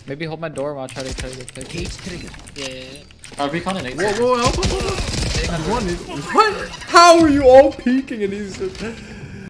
Maybe hold my door while I try to get picked. Yeah. Recon and Whoa, help. What? How are you all peeking and he's just...